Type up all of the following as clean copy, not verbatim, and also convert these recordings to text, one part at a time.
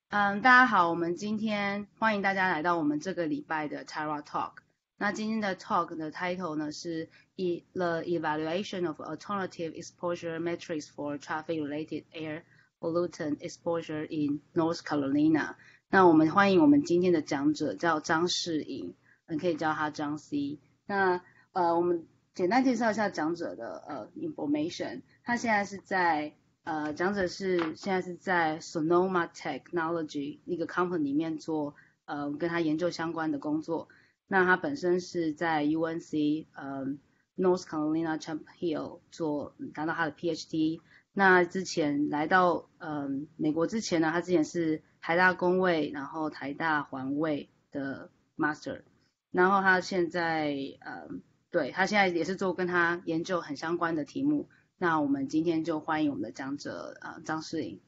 大家好，我们今天欢迎大家来到我们这个礼拜的 Tara Talk。那今天的 Talk 的 title 呢是 The Evaluation of Alternative Exposure Metrics for Traffic-Related Air Pollutant Exposure in North Carolina。那我们欢迎我们今天的讲者叫张世颖，你可以叫他张 C。那我们简单介绍一下讲者的information。他现在是在讲者现在是在 Sonoma Technology 一个 company 里面做跟他研究相关的工作。那他本身是在 UNC North Carolina Chapel Hill 拿到他的 PhD。那之前来到美国之前呢，他之前是台大公卫，然后台大环卫的 Master。然后他现在对他现在也是做跟他研究很相关的题目。那我们今天就欢迎我们的讲者张世颖。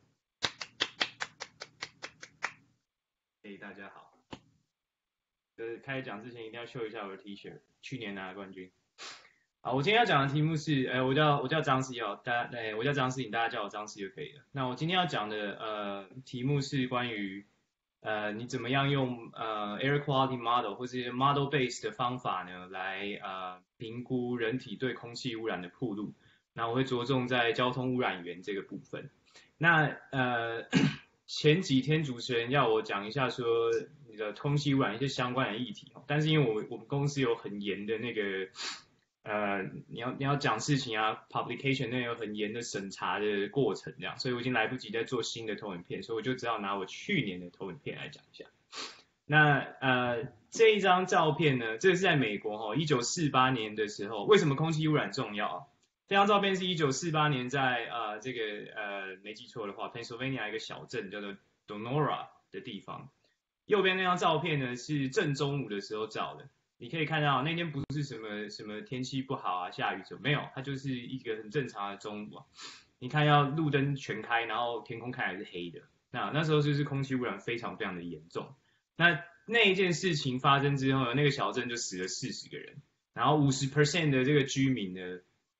大家好。开始讲之前一定要秀一下我的 T 恤，去年拿的冠军。好，我今天要讲的题目是，我叫张世颖，我叫张世颖，大家叫我张世就可以了。那我今天要讲的题目是关于你怎么样用air quality model 或是 model-based 的方法呢，来评估人体对空气污染的暴露。那我会着重在交通污染源这个部分。那前几天主持人要我讲一下说你的空气污染一些相关的议题，但是因为我们公司有很严的那个你要讲事情啊 publication 那有很严的审查的过程这样，所以我已经来不及再做新的投影片，所以我就只好拿我去年的投影片来讲一下。那这一张照片呢，这是在美国1948年的时候，为什么空气污染重要？这张照片是1948年在这个没记错的话 Pennsylvania 一个小镇叫做 Donora 的地方。右边那张照片呢是正中午的时候照的，你可以看到那天不是什么天气不好啊下雨什么没有，它就是一个很正常的中午啊。你看要路灯全开，然后天空看起来是黑的，那时候就是空气污染非常非常的严重。那一件事情发生之后呢，那个小镇就死了40个人，然后50% 的这个居民呢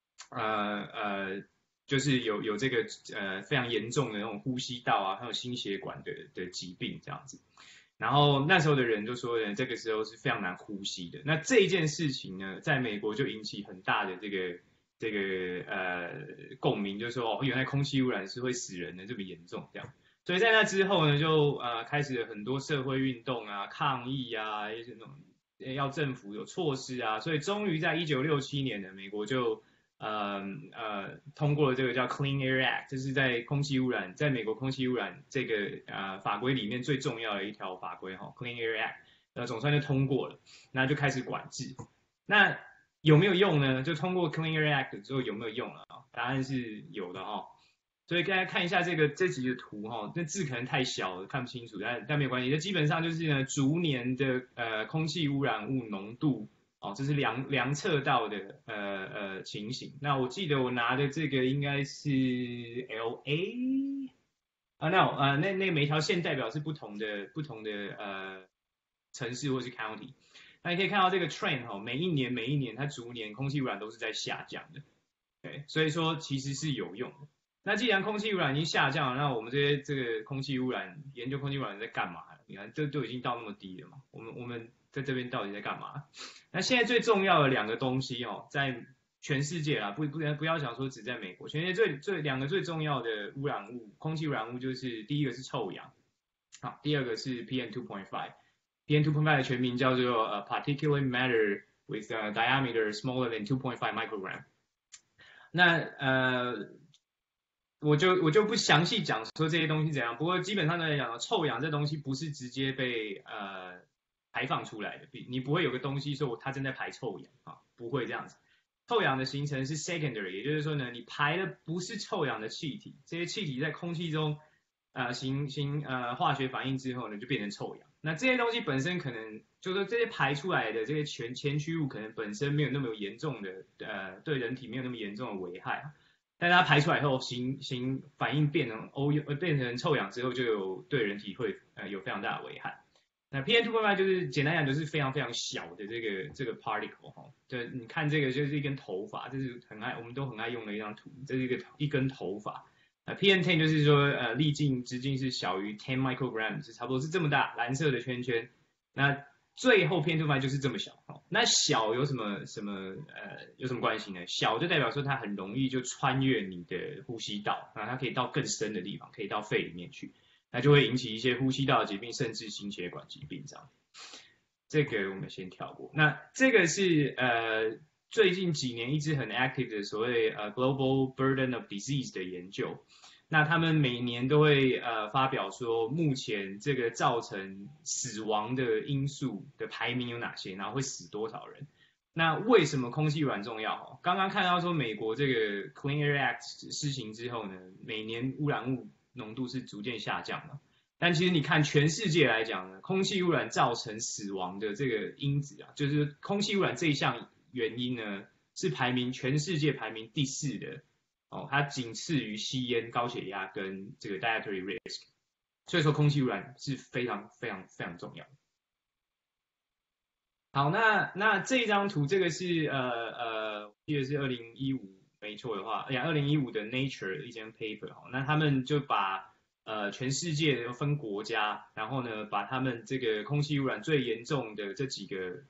就是有这个非常严重的那种呼吸道啊，还有心血管的疾病这样子。然后那时候的人就说呢，这个时候是非常难呼吸的。那这一件事情呢，在美国就引起很大的这个共鸣，就是说原来空气污染是会死人的这么严重这样。所以在那之后呢，就开始了很多社会运动啊、抗议啊，一些那种要政府有措施啊，所以终于在1967年呢，美国就通过了这个叫 Clean Air Act， 这是在美国空气污染这个法规里面最重要的一条法规Clean Air Act， 总算就通过了，那就开始管制。那有没有用呢？就通过 Clean Air Act 之后有没有用了？答案是有的所以大家看一下这几个图这字可能太小了看不清楚，但没有关系，这基本上就是呢逐年的空气污染物浓度这是量测到的情形。那我记得我拿的这个应该是 LA 那每一条线代表是不同的城市或是 county。那你可以看到这个 trend 每一年它逐年空气污染都是在下降的，对，所以说其实是有用的。那既然空气污染已经下降了，那我们这个空气污染研究空气污染在干嘛？你看这都已经到那么低了嘛，我们在这边到底在干嘛？那现在最重要的2个东西在全世界啦，不要想说只在美国，全世界2个最重要的污染物，空气污染物就是第一个是臭氧，第二个是 PM2.5。PM 2.5的全名叫做particulate matter with diameter smaller than 2.5 microgram。那我就不详细讲说这些东西怎样，不过基本上来讲，臭氧这东西不是直接被排放出来的，你不会有个东西说它正在排臭氧不会这样子。臭氧的形成是 secondary， 也就是说呢，你排的不是臭氧的气体，这些气体在空气中行化学反应之后呢，就变成臭氧。那这些东西本身可能就是说这些排出来的这些前驱物可能本身没有那么严重的对人体没有那么严重的危害。但它排出来以后，行反应变成臭氧之后，就对人体会有非常大的危害。那 PM2.5 就是简单讲就是非常非常小的这个 particle 就你看这个就是一根头发，这是我们都很爱用的一张图，这是一根头发。 PM10 就是说粒径直径是小于10 microgram， 是差不多是这么大，蓝色的圈圈。那最后 PM2.5 就是这么小。那小有什么关系呢？小就代表说它很容易就穿越你的呼吸道，它可以到更深的地方，可以到肺里面去，那就会引起一些呼吸道疾病，甚至心血管疾病这样。这个我们先跳过。那这个是最近几年一直很 active 的所谓Global Burden of Disease 的研究。那他们每年都会发表说，目前这个造成死亡的因素的排名有哪些，然后会死多少人。那为什么空气污染重要？刚刚看到说美国这个 Clean Air Act 施行之后呢，每年污染物浓度是逐渐下降的。但其实你看全世界来讲呢，空气污染造成死亡的这个因子啊，就是空气污染这一项原因呢，是全世界排名第4的。它仅次于吸烟、高血压跟这个 dietary risk， 所以说空气污染是非常非常非常重要的。好，那这一张图，这个是我记得是2015没错的话，2015的 Nature 一篇 paper， 那他们就把全世界分国家，然后呢把他们这个空气污染最严重的这几个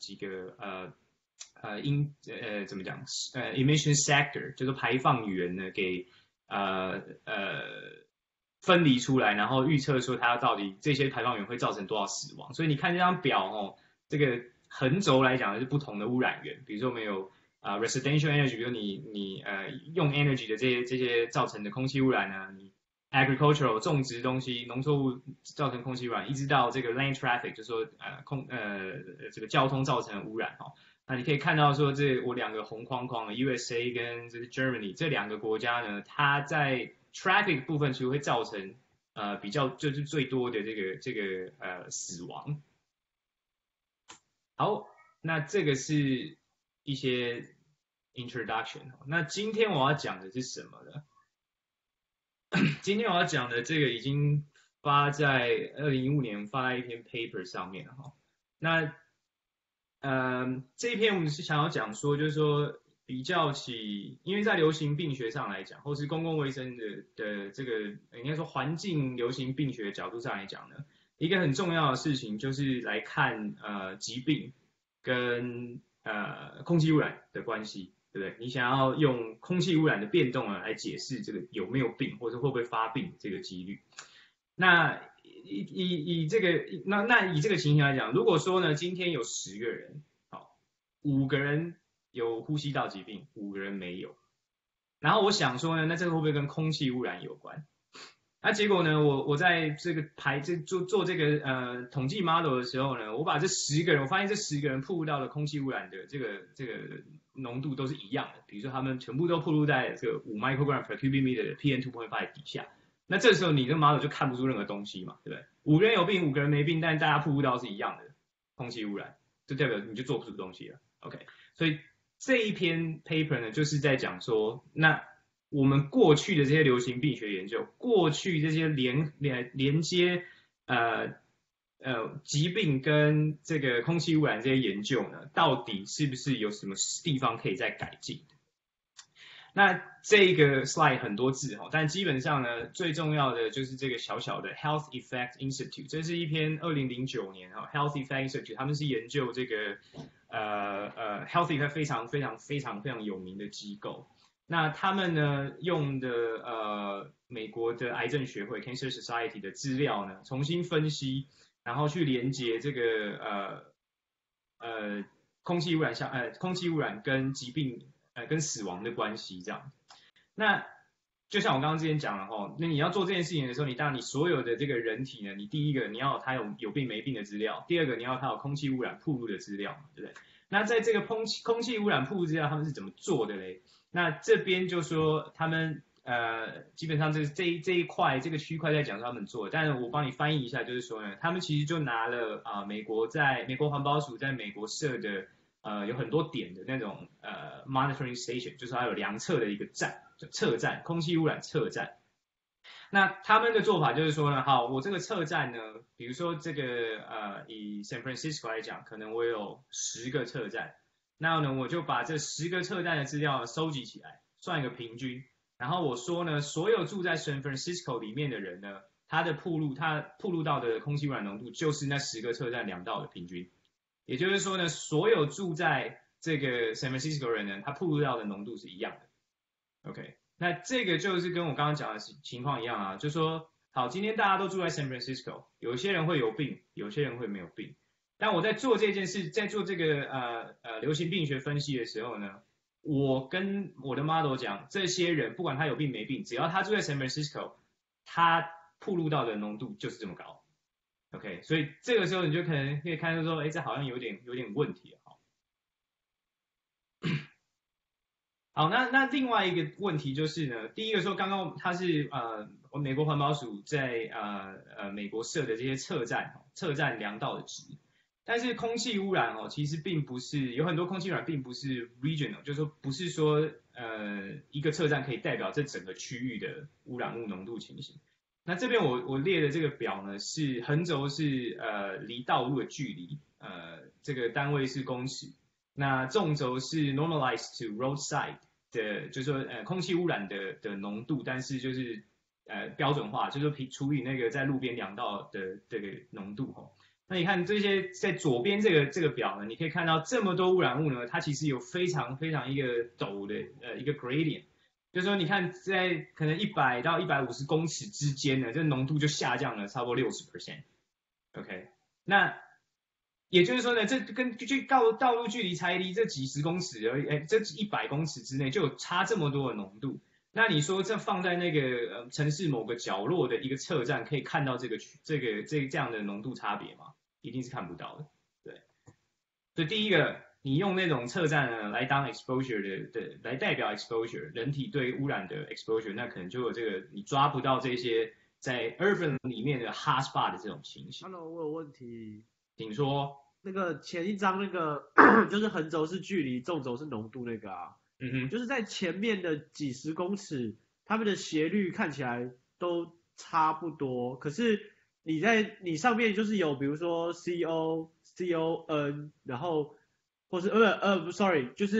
怎么讲emission sector 就是排放源呢给分离出来，然后预测说它到底这些排放源会造成多少死亡。所以你看这张表这个横轴来讲是不同的污染源，比如说我们有residential energy， 比如你用 energy 的这些造成的空气污染呢，你 agricultural 种植东西农作物造成空气污染，一直到这个 land traffic 就是说这个交通造成的污染那你可以看到说我2个红框框的 USA 跟这是 Germany 这2个国家呢，它在 traffic 部分其实会造成比较就是最多的这个死亡。好，那这个是一些 introduction。那今天我要讲的是什么呢？今天我要讲的这个已经发在2015年发在一篇 paper 上面了那这一篇我们是想要讲说，就是说比较起，因为在流行病学上来讲，或是公共卫生的这个应该说环境流行病学的角度上来讲呢，一个很重要的事情就是来看疾病跟空气污染的关系，对不对？你想要用空气污染的变动来解释这个有没有病，或者会不会发病这个几率。那以这个情形来讲，如果说呢，今天有10个人，5个人有呼吸道疾病，5个人没有。然后我想说呢，那这个会不会跟空气污染有关？那结果呢，我在这个做这个统计 model 的时候呢，我把这10个人，我发现这10个人暴露到的空气污染的这个浓度都是一样的，比如说他们全部都暴露在这个5 microgram per cubic meter 的 PM2.5 底下。那这时候你的 model 就看不出任何东西嘛，对不对？5个人有病，5个人没病，但大家暴露到是一样的空气污染，就代表你就做不出东西了。OK， 所以这一篇 paper 呢，就是在讲说，那我们过去的这些流行病学研究，过去这些连接疾病跟这个空气污染这些研究呢，到底是不是有什么地方可以再改进？那这个 slide 很多字但基本上呢，最重要的就是这个小小的 Health Effect Institute， 这是一篇2009年Health Effect Institute， 他们是研究这个Health Effect 非常非常非常非常有名的机构。那他们呢用的美国的癌症学会 Cancer Society 的资料呢，重新分析，然后去连接这个空气污染跟疾病跟死亡的关系这样。那就像我刚刚之前讲了那你要做这件事情的时候，当然你所有的这个人体呢，你第一个你要他有病没病的资料，第二个你要他有空气污染暴露的资料嘛，对不对？那在这个空气污染暴露资料他们是怎么做的嘞？那这边就说他们基本上这一块这个区块在讲说他们做的，但是我帮你翻译一下，就是说呢，他们其实就拿了美国环保署在美国设的有很多点的那种monitoring station， 就是它有量测的一个测站，空气污染测站。那他们的做法就是说呢，好，我这个测站呢，比如说这个以 San Francisco 来讲，可能我有10个测站，那呢我就把这10个测站的资料收集起来，算一个平均。 然后我说呢，所有住在 San Francisco 里面的人呢，他暴露到的空气污染浓度就是那10个车站量到的平均。也就是说呢，所有住在这个 San Francisco 人呢，他暴露到的浓度是一样的。OK， 那这个就是跟我刚刚讲的情况一样啊，就说好，今天大家都住在 San Francisco， 有些人会有病，有些人会没有病。但我在做这件事，在做这个流行病学分析的时候呢，我跟我的 model 讲，这些人不管他有病没病，只要他住在 San Francisco， 他暴露到的浓度就是这么高。OK， 所以这个时候你就可能可以看到说，哎，这好像有点问题了。好，那另外一个问题就是呢，第一个说刚刚它是美国环保署在美国设的这些测站量到的值，但是空气污染其实并不是有很多空气污染并不是 regional， 就是说不是说一个测站可以代表这整个区域的污染物浓度情形。那这边我列的这个表呢，是横轴是离道路的距离，这个单位是公尺，那纵轴是 normalized to roadside 的，就是说空气污染的浓度，但是就是标准化，就是除以那个在路边量到的这个浓度吼。那你看这些在左边这个表呢，你可以看到这么多污染物呢，它其实有非常一个陡的一个 gradient。就是说，你看，在可能100到150公尺之间呢，这浓度就下降了差不多60%。OK， 那也就是说呢，这跟道路距离才离这几十公尺而已，这100公尺之内就有差这么多的浓度。那你说这放在那个城市某个角落的一个测站，可以看到这样的浓度差别吗？一定是看不到的。对，所以第一个。你用那种测站呢来当 exposure 的来代表 exposure 人体对污染的 exposure， 那可能就有这个你抓不到这些在 urban 里面的 hotspot 的这种情形。 Hello， 我有问题， 请说。 那个前一张那个就是横轴是距离，纵轴是浓度那个啊，就是在前面的几十公尺，它们的斜率看起来都差不多，可是你上面就是有比如说 CON， 然后或是sorry， 就是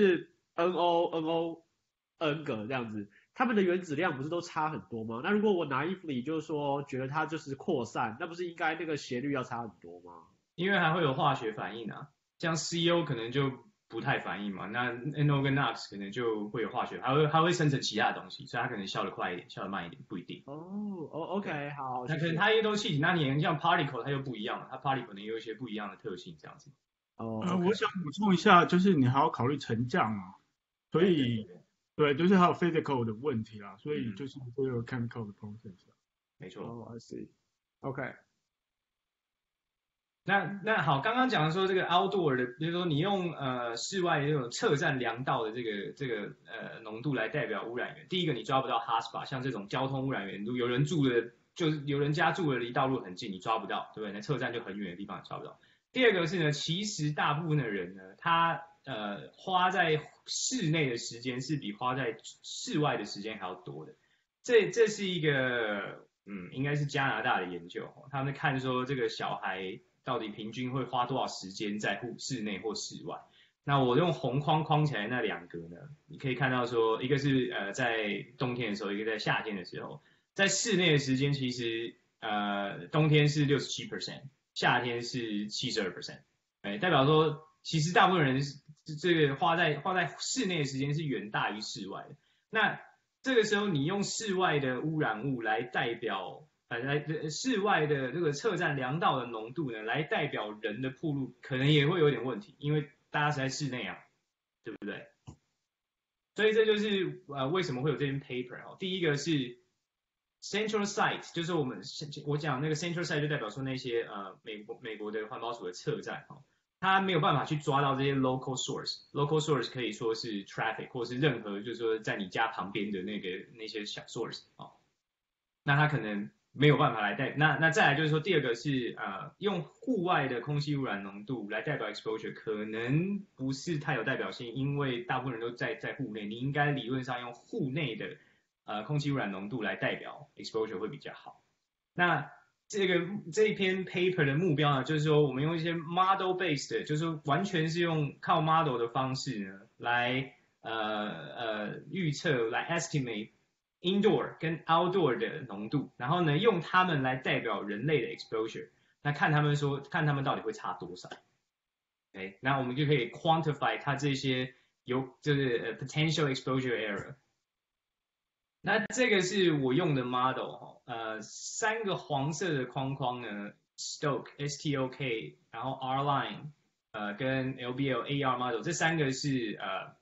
NO，N 个这样子，它们的原子量不是都差很多吗？那如果我拿naively就是说觉得它就是扩散，那不是应该那个斜率要差很多吗？ 因为还会有化学反应啊，像 CO 可能就不太反应嘛，那 NO 跟 NOx 可能就会有化学，还会生成其他的东西，所以它可能消得快一点，消得慢一点，不一定。 OK， 好。 那可能它也都气体，那你像 particle 它又不一样了，它 particle 可能有一些不一样的特性这样子。 我想补充一下，就是你还要考虑沉降啊，所以对，就是还有 physical 的问题啦，所以就是会有 chemical 的 process。 没错。 I see。OK。 那好，刚刚讲的说这个 outdoor 的，比如说你用室外的这种测站量到的这个浓度来代表污染源。第一个你抓不到 hotspot， 像这种交通污染源，有人住的就是有人家住的离道路很近，你抓不到，对不对？那测站就很远的地方你抓不到。第二个是呢，其实大部分的人呢，他花在室内的时间是比花在室外的时间还要多的。这是一个应该是加拿大的研究，他们看说这个小孩到底平均会花多少时间在室内或室外。那我用红框框起来那2格呢，你可以看到说，一个是在冬天的时候，一个在夏天的时候，在室内的时间其实冬天是67%，夏天是72%，代表说其实大部分人这个花在室内的时间是远大于室外的。那这个时候你用室外的污染物来代表室外的这个测站量到的浓度呢，来代表人的暴露，可能也会有点问题，因为大家是在室内啊，对不对？所以这就是为什么会有这篇 paper 第一个是 central site， 就是我讲那个 central site 就代表说那些美国的环保署的测站它没有办法去抓到这些 local source。local source 可以说是 traffic 或是任何就是说在你家旁边的那些小 source 那它可能没有办法来那再来就是说第二个是用户外的空气污染浓度来代表 exposure， 可能不是太有代表性，因为大部分人都在户内，你应该理论上用户内的空气污染浓度来代表 exposure 会比较好。那这一篇 paper 的目标呢，就是说我们用一些 model-based， 就是完全是用靠 model 的方式呢来预测来 estimate indoor 跟 outdoor 的浓度，然后呢用它们来代表人类的 exposure， 那看他们到底会差多少。OK， 那我们就可以 quantify 它这些就是potential exposure error。那这个是我用的 model， 3个黄色的框框呢 ，STOK STOK， 然后 R-LINE， 跟 LBL AR model， 这3个是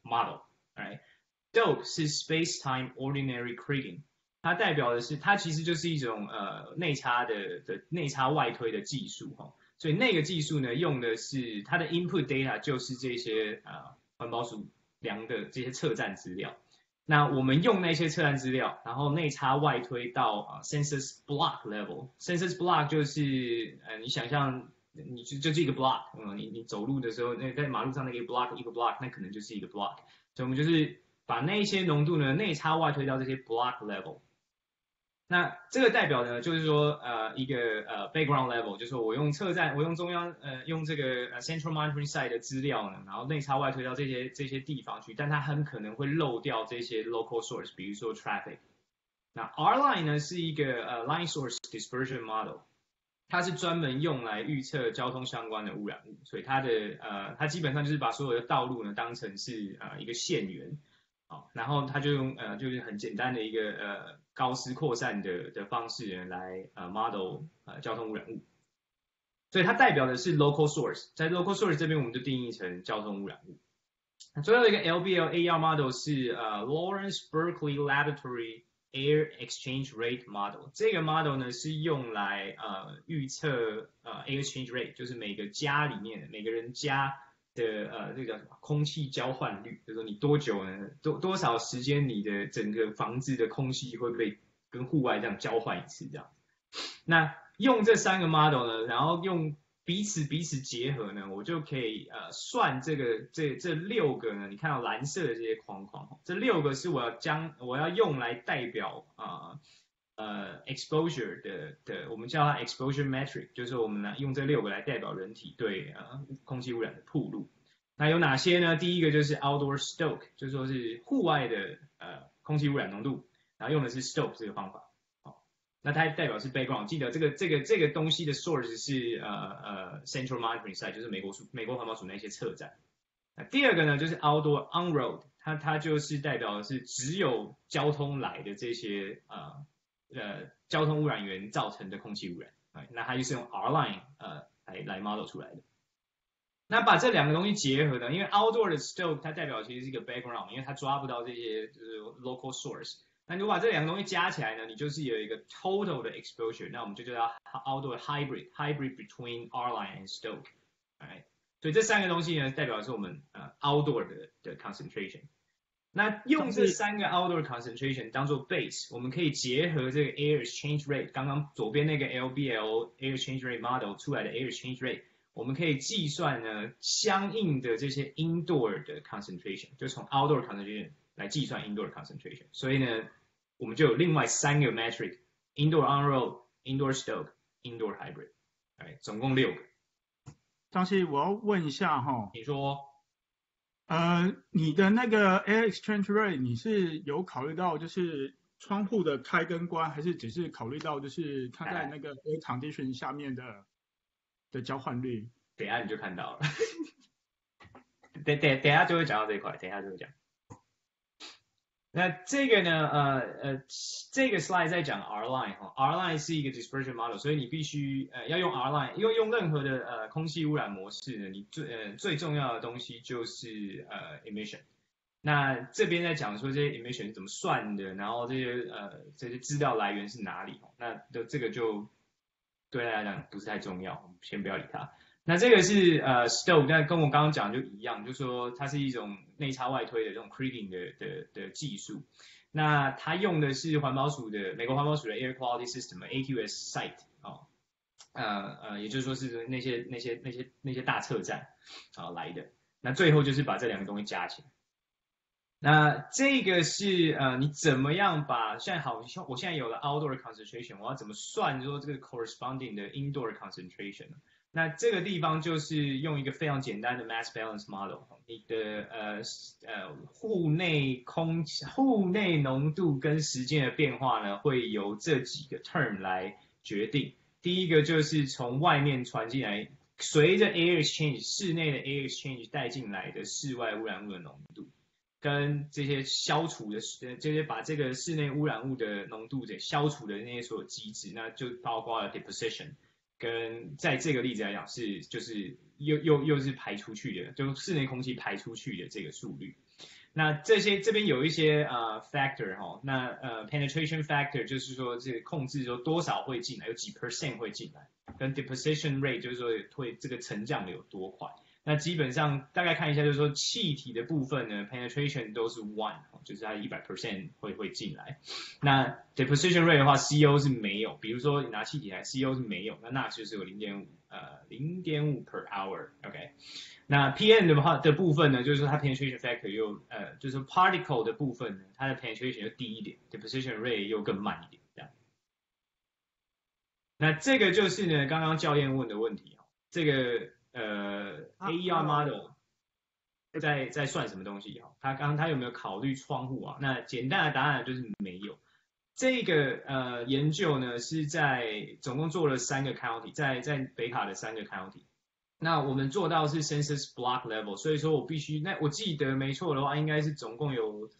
model，right？STOK 是 space-time ordinary kriging， 它代表的是它其实就是一种内插内插外推的技术哈，所以那个技术呢用的是它的 input data 就是这些环保署量的这些测站资料。那我们用那些测站资料，然后内插外推到Census block level。Census block 就是你想象你就是一个 block，你走路的时候，在马路上那个一个 block， 那可能就是一个 block。所以我们就是把那些浓度呢内插外推到这些 block level。那这个代表呢，就是说一个background level， 就是说我用测站，我用中央用这个central monitoring site 的资料呢，然后内插外推到这些地方去，但它很可能会漏掉这些 local source， 比如说 traffic。那 R-LINE 呢是一个line source dispersion model， 它是专门用来预测交通相关的污染物，所以它基本上就是把所有的道路呢当成是一个线源。然后他就用就是很简单的一个高斯扩散的方式来model 交通污染物，所以它代表的是 local source， 在 local source 这边我们就定义成交通污染物。最后一个 LBL AR model 是Lawrence Berkeley Laboratory Air Exchange Rate Model， 这个 model 呢是用来预测air exchange rate， 就是每个家里面每个人家的这个叫什么空气交换率，就是说你多久呢多少时间你的整个房子的空气会被跟户外这样交换一次这样。那用这3个 model 呢，然后用彼此结合呢，我就可以算这6个呢，你看到蓝色的这些框框，这6个是我要用来代表exposure 的我们叫它 exposure metric， 就是我们用这6个来代表人体对空气污染的暴露。那有哪些呢？第一个就是 outdoor STOK， 就是说是户外的空气污染浓度，然后用的是 STOK 这个方法。那它代表是 background， 记得这个东西的 source 是central monitoring site， 就是美国环保署那些测站。那第二个呢就是 outdoor on road， 它就是代表的是只有交通来的这些交通污染源造成的空气污染，那它就是用 R-LINE 来 model 出来的。那把这2个东西结合呢，因为 outdoor 的 STOK 它代表其实是一个 background， 因为它抓不到这些就是 local source。那如果把这2个东西加起来呢，你就是有一个 total 的 exposure， 那我们就叫它 outdoor hybrid between R-LINE and STOK。所以这3个东西呢，代表的是我们outdoor 的 concentration。那用这3个 outdoor concentration 当做 base， 我们可以结合这个 air exchange rate， 刚刚左边那个 LBL air exchange rate model 出来的 air exchange rate， 我们可以计算呢相应的这些 indoor 的 concentration， 就从 outdoor concentration 来计算 indoor concentration。所以呢，我们就有另外3个 metric， indoor on road、indoor STOK、indoor hybrid， 总共6个。 张希，我要问一下哈， 你说。 你的那个 air exchange rate 你是有考虑到就是窗户的开跟关，还是只是考虑到就是它在那个 air condition 下面的交换率？ 等一下你就看到了。等一下就会讲到这一块，等一下就会讲。那这个呢，这个 slide 在讲 R-LINE 哈 ，R-LINE 是一个 dispersion model， 所以你必须要用 R-LINE， 用任何的空气污染模式呢，你最重要的东西就是emission。那这边在讲说这些 emission 是怎么算的，然后这些资料来源是哪里，那这个就对大家来讲不是太重要，我们先不要理它。那这个是STOK， 但跟我刚刚讲就一样，就是说它是一种内插外推的这种 kriging 的技术。那它用的是美国环保署的 Air Quality System AQS site 也就是说是那些大测站来的。那最后就是把这2个东西加起来。那这个是你怎么样把我现在有了 outdoor concentration， 我要怎么算说这个 corresponding 的 indoor concentration 呢？ 那这个地方就是用一个非常简单的 mass balance model， 你的户内浓度跟时间的变化呢，会由这几个 term 来决定。第一个就是从外面传进来，随着 air exchange 室内的 air exchange 带进来的室外污染物的浓度，跟这些消除的这些把这个室内污染物的浓度给消除的那些所有机制，那就包括了 dispersion。跟在这个例子来讲就是又是排出去的，就室内空气排出去的这个速率。那这边有一些factor 那penetration factor 就是说这个控制说多少会进来，有几 percent 会进来，跟 deposition rate 就是说会这个沉降的有多快。那基本上大概看一下，就是说气体的部分呢 ，penetration 都是 1， 就是它100% 会进来。那 deposition rate 的话 ，CO 是没有，比如说你拿气体来 ，CO 是没有，那NOx就是有0.5 per hour，OK。那 PM 的部分呢，就是说它 penetration factor 又就是 particle 的部分呢，它的 penetration 又低一点 ，deposition rate 又更慢一点，这样。那这个就是呢，刚刚教练问的问题这个AER model 在算什么东西他有没有考虑窗户啊？那简单的答案就是没有。这个研究呢是总共做了3个 county， 在北卡的3个 county。那我们做到是 census block level， 所以说我记得没错的话，应该是总共有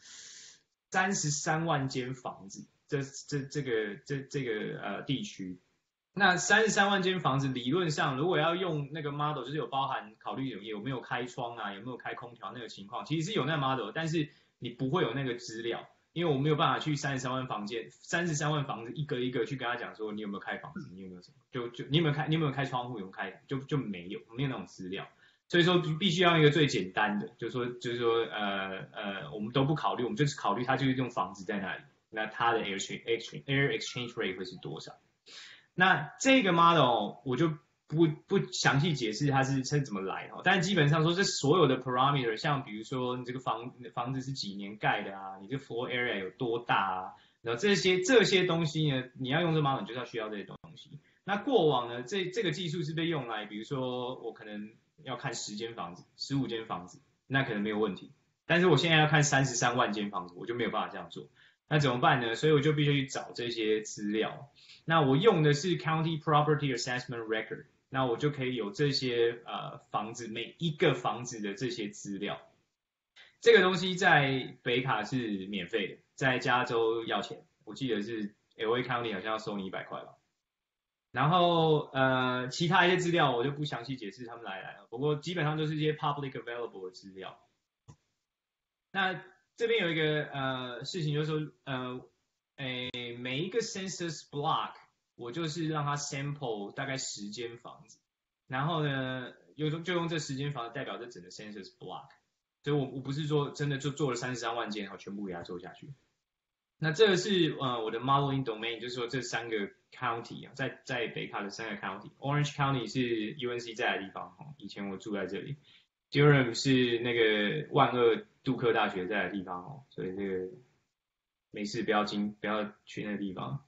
33万间房子，这个地区。那33万间房子，理论上如果要用那个 model， 就是有包含考虑有没有开窗啊，有没有开空调那个情况，其实是有那个 model， 但是你不会有那个资料，因为我没有办法去33万房子一个一个去跟他讲说你有没有开房子，你有没有什么，你有没有开窗户，有没有开，就没有那种资料，所以说必须要用一个最简单的，就是说我们都不考虑，我们就是考虑它就是用房子在那里，那它的 air exchange rate 会是多少？那这个 model 我就不详细解释它是怎么来但是基本上说这所有的 parameter， 像比如说你这个房子是几年盖的啊，你这 floor area 有多大啊，然后这些东西呢，你要用这 model 你就是要需要这些东西。那过往呢，这个技术是被用来，比如说我可能要看10间房子、15间房子，那可能没有问题。但是我现在要看33万间房子，我就没有办法这样做。那怎么办呢？所以我就必须去找这些资料。那我用的是 County Property Assessment Record， 那我就可以有这些房子每一个房子的这些资料。这个东西在北卡是免费的，在加州要钱，我记得是 LA County 好像要收你100块吧。然后其他一些资料我就不详细解释他们来了，不过基本上都是一些 public available 的资料。那这边有一个事情就是说每一个 census block 我就是让它 sample 大概10间房子，然后呢就用这10间房子代表这整个 census block， 所以我不是说真的就做了33万间然后全部给它做下去。那这个是我的 modeling domain， 就是说这3个 county 在北卡的3个 county，Orange County 是 UNC 在的地方以前我住在这里。Durham 是那个万恶杜克大学在的地方所以这个没事不要去那个地方。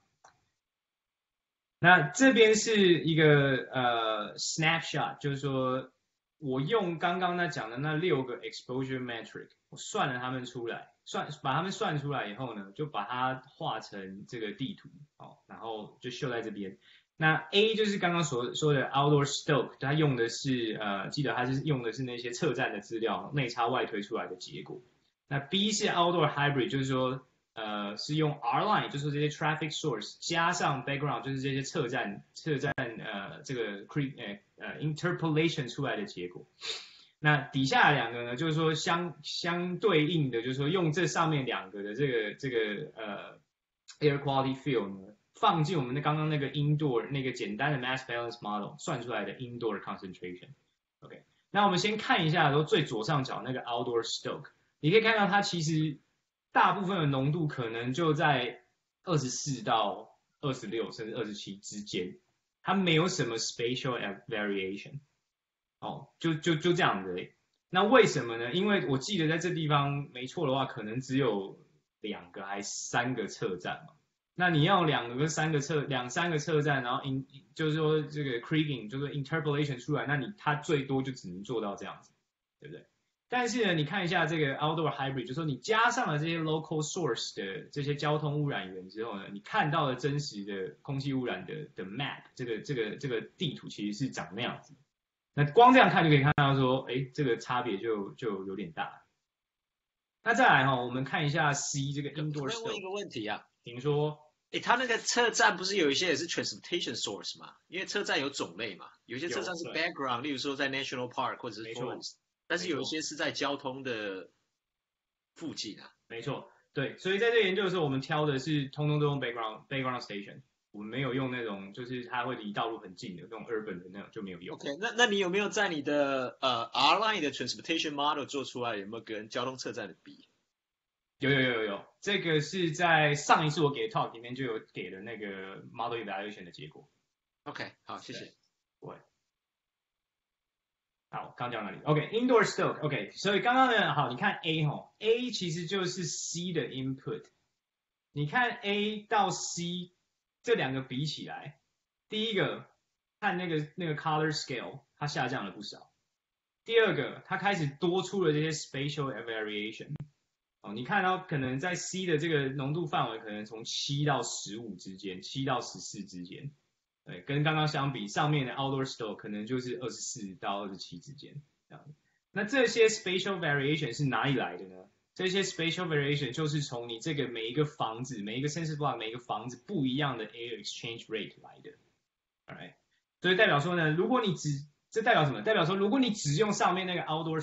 那这边是一个snapshot， 就是说我用刚刚讲的那6个 exposure metric， 我算了它们出来，把它们算出来以后呢，就把它画成这个地图然后就秀在这边。那 A 就是刚刚说的 outdoor STOK， 它用的是记得它是用的是那些测站的资料内插外推出来的结果。那 B 是 outdoor hybrid， 就是说是用 R-LINE， 就是这些 traffic source 加上 background， 就是这些测站这个interpolation 出来的结果。那底下2个呢，就是说相对应的，就是说用这上面2个的这个air quality field 呢，放进我们刚刚那个 indoor 那个简单的 mass balance model 算出来的 indoor concentration。OK， 那我们先看一下，最左上角那个 outdoor STOK， 你可以看到它其实大部分的浓度可能就在24到26甚至27之间，它没有什么 spatial variation。就这样子那为什么呢？因为我记得在这地方没错的话，可能只有2个还3个测站嘛。 那你要两三个车站，然后就是说这个 kriging 就是 interpolation 出来，那它最多就只能做到这样子，对不对？但是呢，你看一下这个 outdoor hybrid，就是说你加上了这些 local source 的这些交通污染源之后呢，你看到了真实的空气污染的 map， 这个地图其实是长那样子。那光这样看就可以看到说，哎，这个差别就有点大。那再来我们看一下 C 这个 indoor stoke。 问一个问题啊， 请说。 它那个车站不是有一些也是 transportation source 嘛？因为车站有种类嘛，有些车站是 background， 例如说在 national park 或者是 forest， 但是有一些是在交通的附近啊。 没错，对，所以在这研究的时候，我们挑的是通通都用 background station， 我们没有用那种就是它会离道路很近的那种 urban 的那种就没有用。 OK， 那你有没有在你的R-LINE 的 transportation model 做出来，有没有跟交通车站的比？ 有，这个是在上一次我给的 talk 里面就有给的那个 model evaluation 的结果。 OK， 好，谢谢。 对。好，刚讲哪里 ？OK，indoor stoke。OK， 所以刚刚呢，好，你看 A 其实就是 C 的 input。你看 A 到 C 这两个比起来，第一个看那个 color scale， 它下降了不少。第二个，它开始多出了这些 spatial variation。你看到可能在 C 的这个浓度范围可能从7到15之间，7到14之间，对，跟刚刚相比，上面的 outdoor stoke 可能就是24到27之间，这样。那这些 spatial variation 是哪里来的呢？这些 spatial variation 就是从你这个每一个房子、每一个 census block 每一个房子不一样的 air exchange rate 来的 ，alright， 所以代表说呢，这代表什么？代表说如果你只用上面那个 outdoor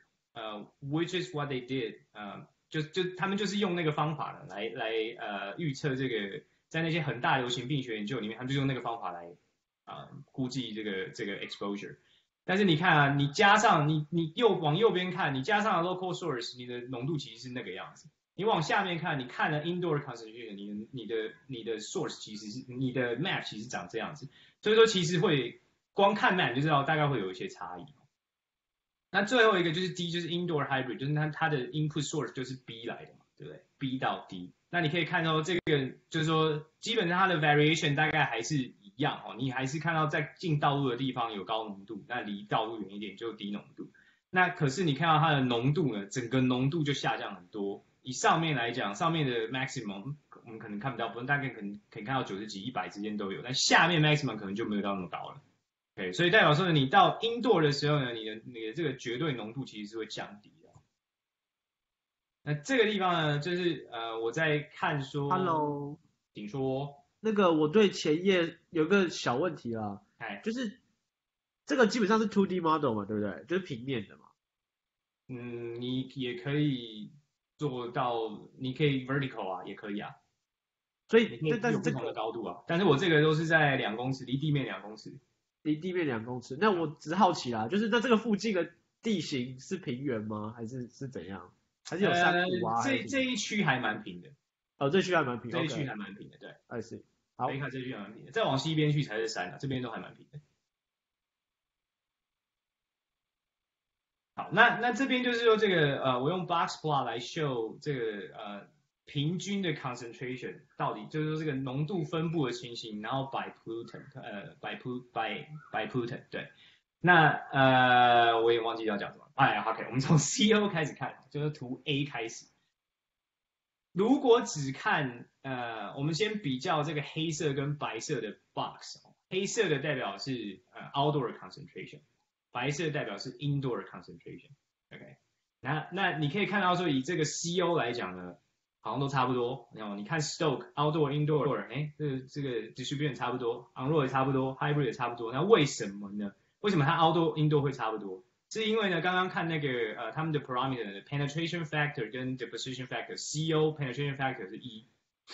stoke，which is what they did，就他们就是用那个方法来预测这个在那些很大流行病学研究里面，他们就用那个方法来估计这个 exposure。但是你看啊，你加上你往右边看，你加上了 local source， 你的浓度其实是那个样子。你往下面看，你看了 indoor concentration， 你的 source 其实是你的 map 其实长这样子。所以说其实会光看 map 就知道大概会有一些差异。那最后一个就是 D， 就是 indoor hybrid， 就是它的 input source 就是 B 来的嘛，对不对 ？B 到 D， 那你可以看到这个就是说，基本上它的 variation 大概还是一样你还是看到在近道路的地方有高浓度，那离道路远一点就低浓度。那可是你看到它的浓度呢，整个浓度就下降很多。以上面来讲，上面的 maximum 我们可能看不到，不过大概可以看到90几、100之间都有，但下面 maximum 可能就没有到那么高了。Okay， 所以代表说呢，你到 indoor 的时候呢，你的这个绝对浓度其实是会降低的。那这个地方呢，就是我在看说 ，Hello， 请说。 那个我对前页有个小问题啦，就是这个基本上是 2D model 嘛，对不对？就是平面的嘛。 你也可以做到，你可以 vertical 啊，也可以啊。 所以但是有不同的高度啊，但是我这个都是在2公尺，离地面2公尺。 离地面2公尺，那我只好奇啦，就是那这个附近的地形是平原吗？还是怎样？还是有山谷啊？ 这一区还蛮平的。 这一区还蛮平的。 这一区还蛮平的，对。 I see。好， 可以看这一区还蛮平的，再往西边去才是山这边都还蛮平的。好，那这边就是说这个我用 box plot 来 show 这个平均的 concentration 到底就是说这个浓度分布的情形，然后 by pollutant by pollutant 对。那我也忘记要讲什么。OK， 我们从 CO 开始看，就是图 A 开始。如果只看我们先比较这个黑色跟白色的 box， 黑色的代表是outdoor concentration， 白色代表是 indoor concentration。OK， 那你可以看到说以这个 CO 来讲呢，好像都差不多。你看 STOK outdoor indoor， 这个 distribution 差不多 ，on-road 也差不多 ，hybrid 也差不多。那为什么呢？为什么它 outdoor indoor 会差不多？是因为呢，刚刚看那个他们的 parameter 的 penetration factor 跟 deposition factor，CO penetration factor 是1，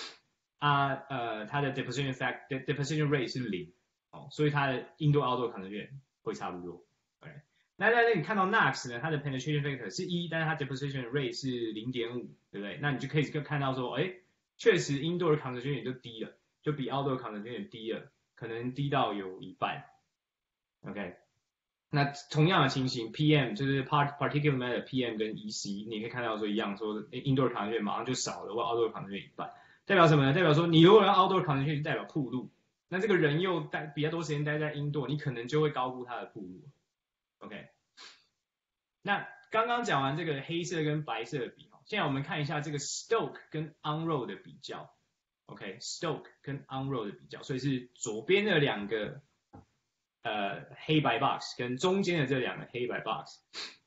它的 deposition rate 是0，所以它的 indoor outdoor concentration 会差不多。Okay， 那在这里看到 NOx 呢，它的 penetration factor 是1，但是它 deposition rate 是 0.5， 对不对？那你就可以看到说，确实 indoor concentration 就低了，就比 outdoor concentration 低了，可能低到有1半。OK。那同样的情形 ，PM 就是 particulate matter PM 跟 EC， 你可以看到说一样，说 indoor concentration 马上就少了，或 outdoor concentration 1半。 代表什么呢？代表说你如果要 outdoor concentration 代表曝露，那这个人又比较多时间待在 indoor， 你可能就会高估他的曝露。OK， 那刚刚讲完这个黑色跟白色的比，现在我们看一下这个 STOK 跟 on-roll 的比较。OK， STOK 跟 on-roll 的比较，所以是左边的两个黑白 box 跟中间的这两个黑白 box。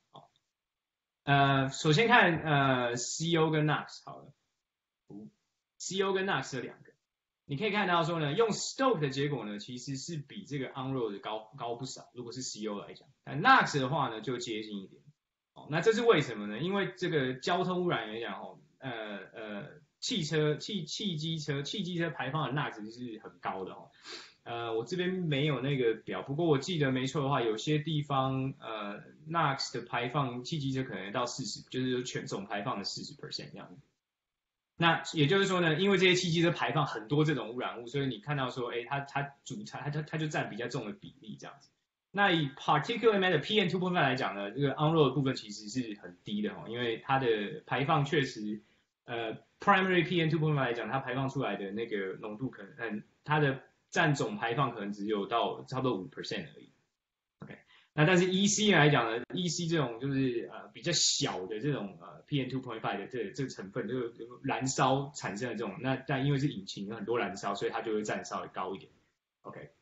首先看CO 跟 NOx 好了，CO 跟 NOx 这两个，你可以看到说呢，用 STOK 的结果呢，其实是比这个 on-roll 的高不少。如果是 CO 来讲，但 NOx 的话呢，就接近一点。那这是为什么呢？因为这个交通污染来讲，汽机车排放的 NOx 是很高的我这边没有那个表，不过我记得没错的话，有些地方NOx 的排放汽机车可能到40，就是全总排放的40% 这样子。那也就是说呢，因为这些汽机车排放很多这种污染物，所以你看到说，它就占比较重的比例这样子。那以 particulate matter PM 2.5 来讲呢，这个 on-roll 的部分其实是很低的因为它的排放确实primary PM 2.5 来讲，它排放出来的那个浓度可能它的占总排放可能只有到差不多 5% 而已。OK， 那但是 EC 来讲呢 ，EC 这种就是比较小的这种PM 2.5 的这个成分，就是燃烧产生的这种，那但因为是引擎有很多燃烧，所以它就会占稍微高一点。OK。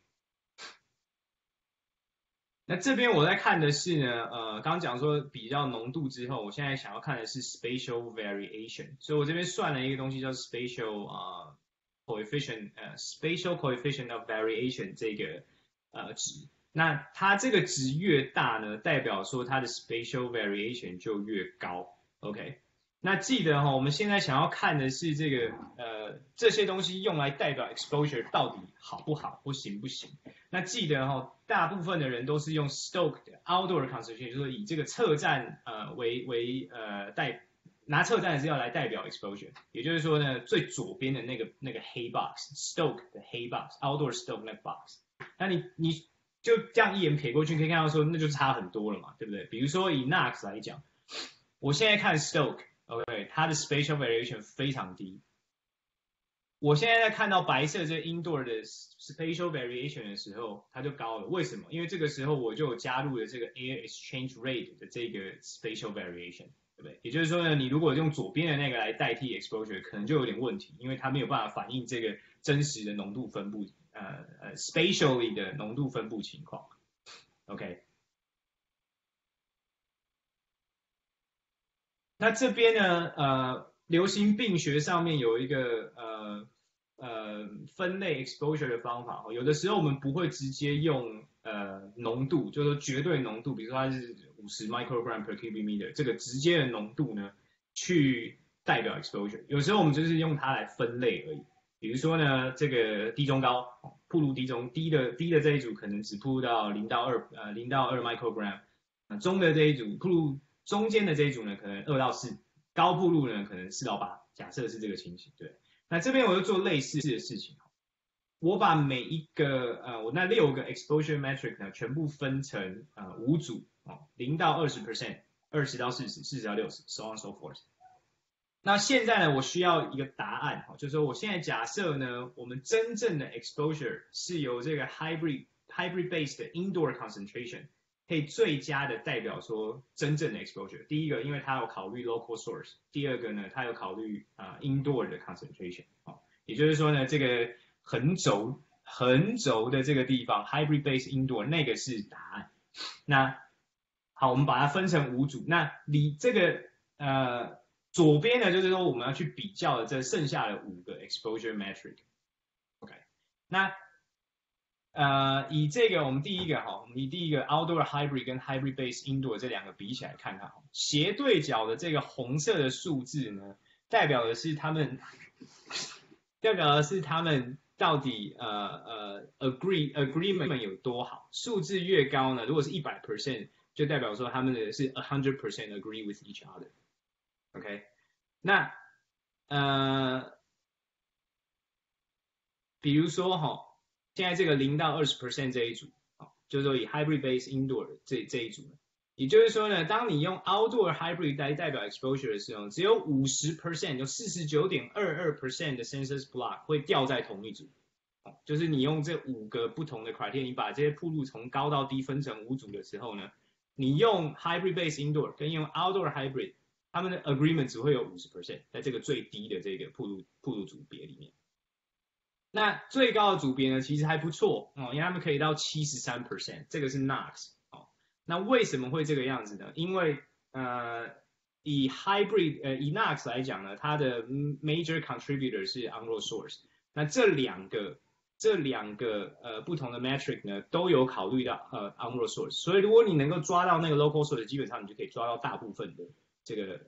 那这边我在看的是呢，刚刚讲说比较浓度之后，我现在想要看的是 spatial variation， 所以我这边算了一个东西叫 spatial spatial coefficient of variation 这个值。那它这个值越大呢，代表说它的 spatial variation 就越高。OK， 那记得我们现在想要看的是这个这些东西用来代表 exposure 到底好不好或行不行。那记得大部分的人都是用 STOK 的 outdoor concentration， 就是以这个测站拿测站的资料来代表 exposure， 也就是说呢，最左边的那个黑 box STOK 的黑 box outdoor STOK 那个 box， 那你就这样一眼瞥过去，可以看到说那就差很多了嘛，对不对？比如说以 NOx 来讲，我现在看 STOK，OK， 它的 spatial variation 非常低。我现在在看到白色这 indoor 的 spatial variation 的时候，它就高了。为什么？因为这个时候我就有加入了这个 air exchange rate 的这个 spatial variation， 对不对？也就是说呢，你如果用左边的那个来代替 exposure， 可能就有点问题，因为它没有办法反映这个真实的浓度分布spatially 的浓度分布情况。OK， 那这边呢，流行病学上面有一个分类 exposure 的方法，有的时候我们不会直接用浓度，就是说绝对浓度，比如说它是50 microgram per cubic meter 这个直接的浓度呢，去代表 exposure。有时候我们就是用它来分类而已。比如说呢，这个低中高，曝露低中，低的这一组可能只曝露到0到2 microgram， 中的这一组曝露中间的这一组呢，可能2到4，高曝露呢可能4到8，假设是这个情形，对。那这边我就做类似的事情，我把每一个我那6个 exposure metric 呢，全部分成5组，0到 20%， 20到40， 40到60 ，so on so forth。那现在呢，我需要一个答案，就是说我现在假设呢，我们真正的 exposure 是由这个 hybrid-based 的 indoor concentration 可以最佳的代表说真正的 exposure。第一个，因为它有考虑 local source； 第二个呢，它有考虑indoor 的 concentration。也就是说呢，这个横轴的这个地方 hybrid-based indoor 那个是答案。那好，我们把它分成5组。那你这个左边呢，就是说我们要去比较的这剩下的5个 exposure metric。OK， 那以这个我们第一个outdoor hybrid 跟 hybrid base indoor 这两个比起来看看，斜对角的这个红色的数字呢，代表的是他们到底agreement 有多好。数字越高呢，如果是 100%， 就代表说他们的是 100% agree with each other。OK， 那比如说现在这个0到 20% 这一组，就是说以 hybrid base indoor 这一组呢， 也就是说呢，当你用 outdoor hybrid 来代表 exposure 的时候，只有50%，有49.22% 的 census block 会掉在同一组。就是你用这5个不同的 criteria， 你把这些暴露从高到低分成5组的时候呢，你用 hybrid based indoor 跟用 outdoor hybrid， 他们的 agreement 只会有50%，在这个最低的这个暴露组别里面。那最高的组别呢，其实还不错因为他们可以到73%，这个是 NOx。那为什么会这个样子呢？因为以 NOx 来讲呢，它的 major contributor 是 on-road source。那这两个不同的 metric 呢，都有考虑到on-road source。所以如果你能够抓到那个 local source， 基本上你就可以抓到大部分的这个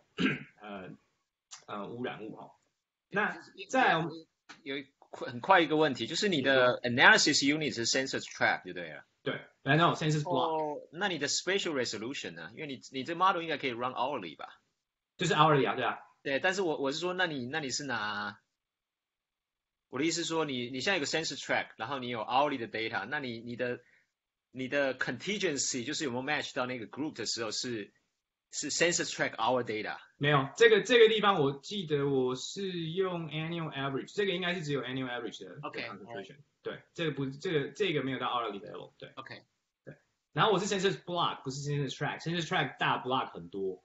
污染物那再来我们有很快一个问题，就是你的 analysis unit 是 census tract 就对了。 对 ，no census block。 那你的 spatial resolution 呢？因为你这 model 应该可以 run hourly 吧？ 就是 hourly 对啊。 对，但是我是说，那你是拿？我的意思是说，你现在有个 census tract， 然后你有 hourly 的 data， 那你的 contingency 就是有没有 match 到那个 group 的时候是 census tract hour data？ 没有，这个地方我记得我是用 annual average， 这个应该是只有 annual average 的 concentration。对，这个没有到 hourly level。对 ，OK， 对。然后我是 census block， 不是 census tract，census tract 大 block 很多。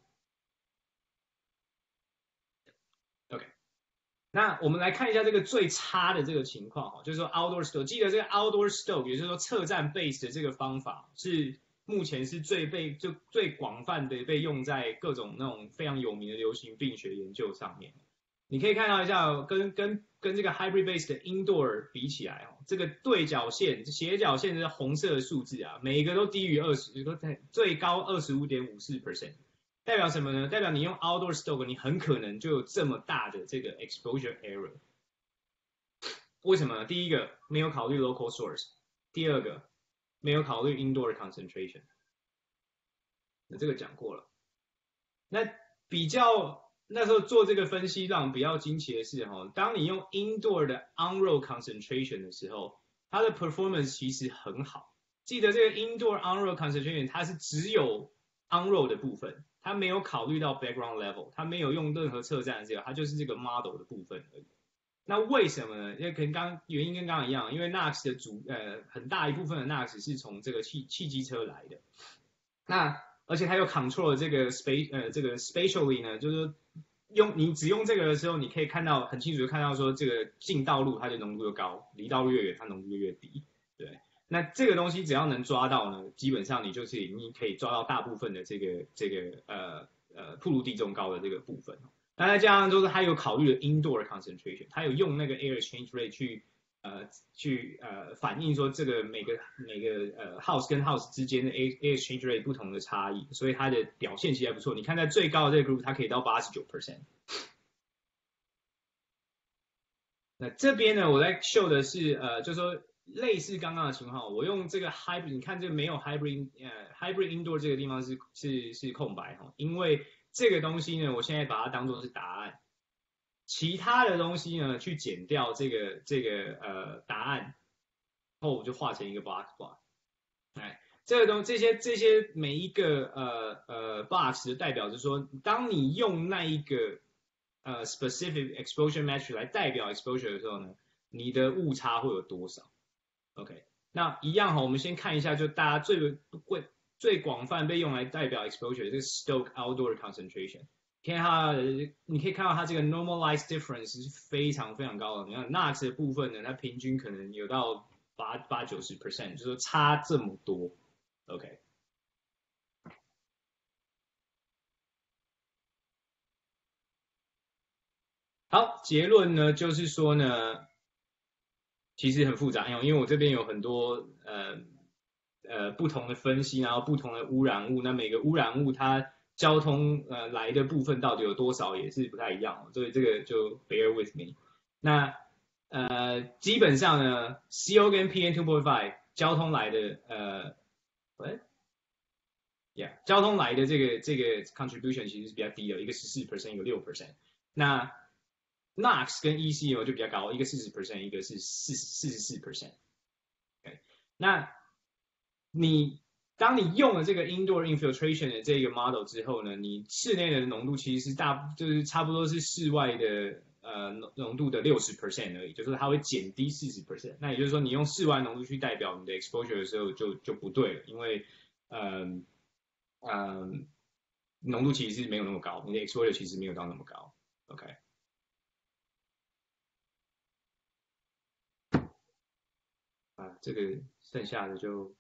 那我们来看一下这个最差的这个情况就是说 outdoor stoke， 记得这个 outdoor stoke， 也就是说侧站 base 的这个方法是目前是最广泛的被用在各种那种非常有名的流行病学研究上面。你可以看到一下跟这个 hybrid base 的 indoor 比起来这个对角线斜角线的红色的数字每一个都低于20，都最高 25.54%。代表什么呢？代表你用 outdoor stoke， 你很可能就有这么大的这个 exposure error。为什么呢？第一个没有考虑 local source， 第二个没有考虑 indoor concentration。那这个讲过了。那那时候做这个分析让比较惊奇的是当你用 indoor 的 on-road concentration 的时候，它的 performance 其实很好。记得这个 indoor on-road concentration 它是只有 on-road 的部分。他没有考虑到 background level， 他没有用任何测站的资料，他就是这个 model 的部分而已。那为什么呢？因为可能原因跟刚刚一样，因为 NOx 的很大一部分的 NOx 是从这个汽机车来的。那而且它又 control 这个 spatially 呢，就是说你只用这个的时候，你可以看到很清楚的看到说这个进道路它的浓度越高，离道路越远它浓度越低，对。那这个东西只要能抓到呢，基本上你可以抓到大部分的这个暴露地重高的这个部分。那再加上就是它有考虑了 indoor concentration， 它有用那个 air exchange rate 去反映说这个每个house 跟 house 之间的 air exchange rate 不同的差异，所以它的表现其实还不错。你看在最高的这个 group， 它可以到 89%。那这边呢，我在 show 的是就是说。类似刚刚的情况，我用这个 hybrid， 你看这个没有 hybrid indoor 这个地方是空白因为这个东西呢，我现在把它当作是答案，其他的东西呢去减掉这个答案，后我就画成一个 box plot。这些每一个box 的代表就是说，当你用那一个specific exposure metric 来代表 exposure 的时候呢，你的误差会有多少？ OK， 那一样我们先看一下，就大家最广泛被用来代表 exposure 这个 STOK outdoor concentration。你可以看到它这个 normalized difference 是非常非常高的。你看 NOx 的部分呢，它平均可能有到80-90%，就是说差这么多。OK， 好，结论呢就是说呢。其实很复杂，因为我这边有很多不同的分析，然后不同的污染物，那每个污染物它交通来的部分到底有多少也是不太一样，所以这个就 bear with me。那基本上呢 ，CO 跟 PM 2.5 交通来的交通来的这个 contribution 其实是比较低的，一个14%，一个6%。那NOx 跟 EC 就比较高，一个40%，一个是44%。Okay， 那你当你用了这个 indoor infiltration 的这个 model 之后呢，你室内的浓度其实是就是差不多是室外的浓度的60% 而已，就是它会减低40%。那也就是说，你用室外浓度去代表你的 exposure 的时候就不对了，因为浓度其实是没有那么高，你的 exposure 其实没有到那么高。OK。这个剩下的就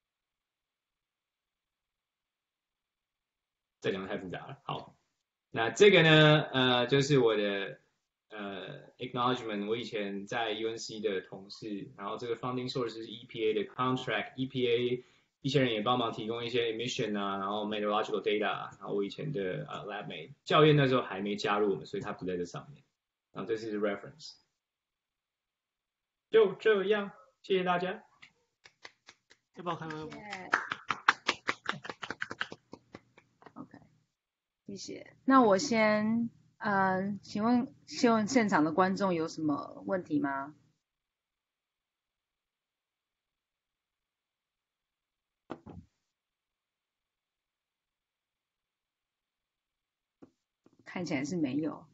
再讲的太复杂了。好，那这个呢，就是我的acknowledgement， 我以前在 UNC 的同事，然后这个 funding source 是 EPA 的 contract，EPA 一些人也帮忙提供一些 emission 啊，然后 meteorological data， 然后我以前的lab mate， 教练那时候还没加入我们，所以他不在这上面。然后这是 reference， 就这样，谢谢大家。 要不要看看 ？OK， 谢谢。那我先，请问现场的观众有什么问题吗？看起来是没有。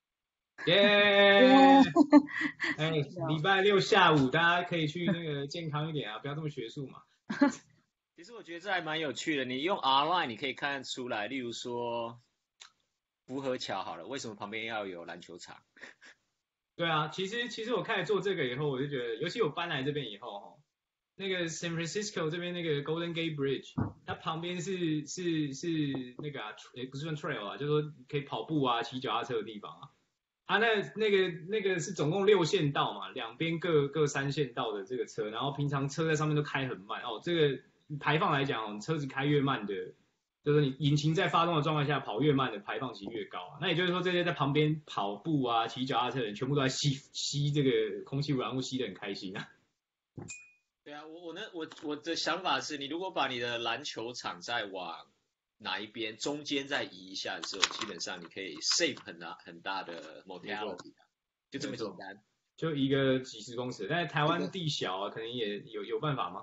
耶！哎，礼拜六下午大家可以去那个健康一点啊，不要这么学术嘛。 其实我觉得这还蛮有趣的，你用 R-LINE 你可以看得出来，例如说福和桥好了，为什么旁边要有篮球场？ 对啊，其实我开始做这个以后，我就觉得，尤其我搬来这边以后，那个 San Francisco 这边那个 Golden Gate Bridge， 它旁边是那个不是算 trail 啊，就是说可以跑步啊、骑脚踏车的地方啊。那个是总共6线道嘛，两边各3线道的这个车，然后平常车在上面都开很慢哦。这个排放来讲，车子开越慢的，就是你引擎在发动的状态下跑越慢的排放其实越高啊。那也就是说，这些在旁边跑步啊、骑脚踏车的人，全部都在吸这个空气污染物，吸得很开心啊。 对啊，我的想法是，你如果把你的篮球场再往哪一边中间再移一下之后，基本上你可以 save 很大的 mortality， 就这么简单。 就一个几十公尺，但是台湾地小啊，可能也有办法吗？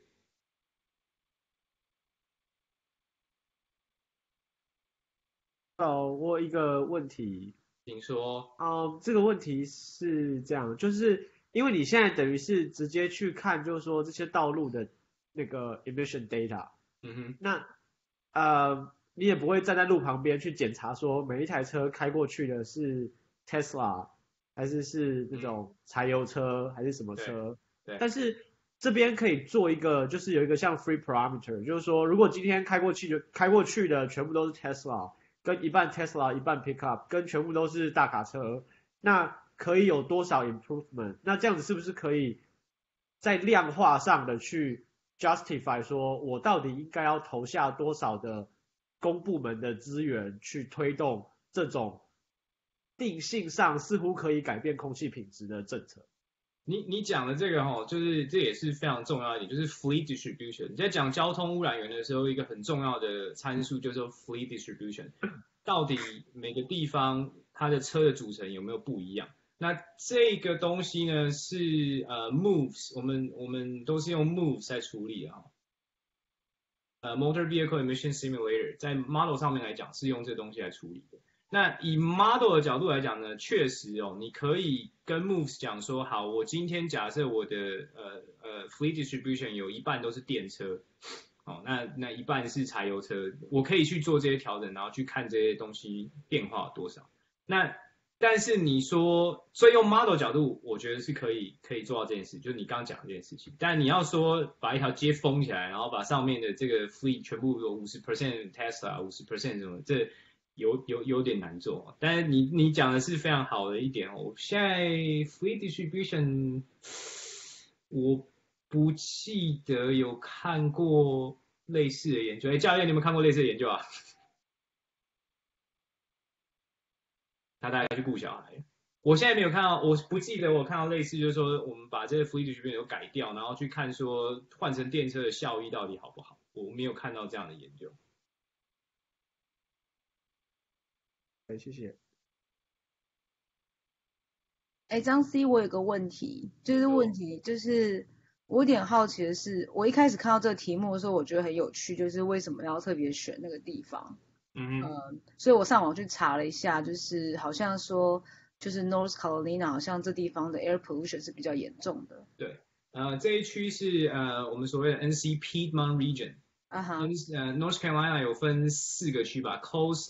我一个问题， 请说。 这个问题是这样，就是因为你现在等于是直接去看，就是说这些道路的那个 emission data，那你也不会站在路旁边去检查说每一台车开过去的是 Tesla 还是那种柴油车还是什么车， 对。 但是这边可以做一个，就是有一个像 free parameter， 就是说如果今天开过去的全部都是 Tesla。跟一半 Tesla 一半 Pickup， 跟全部都是大卡车，那可以有多少 improvement？ 那这样子是不是可以在量化上的去 justify 说，我到底应该要投下多少的公部门的资源去推动这种定性上似乎可以改变空气品质的政策？ 你讲的这个就是这也是非常重要一点，就是 fleet distribution。你在讲交通污染源的时候，一个很重要的参数就是 fleet distribution， 到底每个地方它的车的组成有没有不一样？那这个东西呢是moves， 我们都是用 moves 在处理啊。motor vehicle emission simulator 在 model 上面来讲是用这东西来处理的。那以 model 的角度来讲呢，确实你可以跟 moves 讲说，好，我今天假设我的fleet distribution 有一半都是电车，那一半是柴油车，我可以去做这些调整，然后去看这些东西变化多少。但是你说，所以用 model 角度，我觉得是可以做到这件事，就是你刚刚讲的这件事情。但你要说把一条街封起来，然后把上面的这个 fleet 全部有50% Tesla，50% 什么，这有点难做。但是你讲的是非常好的一点哦。现在 fleet distribution 我不记得有看过类似的研究。教练，你有没有看过类似的研究啊？他大概去顾小孩。我现在没有看到，我不记得我看到类似，就是说我们把这个 fleet distribution 有改掉，然后去看说换成电车的效益到底好不好。我没有看到这样的研究。 谢谢。 张 C， 我有个问题，就是我有点好奇的是，我一开始看到这个题目的时候，我觉得很有趣，就是为什么要特别选那个地方？所以我上网去查了一下，就是好像说，就是 North Carolina 好像这地方的 air pollution 是比较严重的。 对，这一区是我们所谓的 NC Piedmont Region。North Carolina 有分4个区吧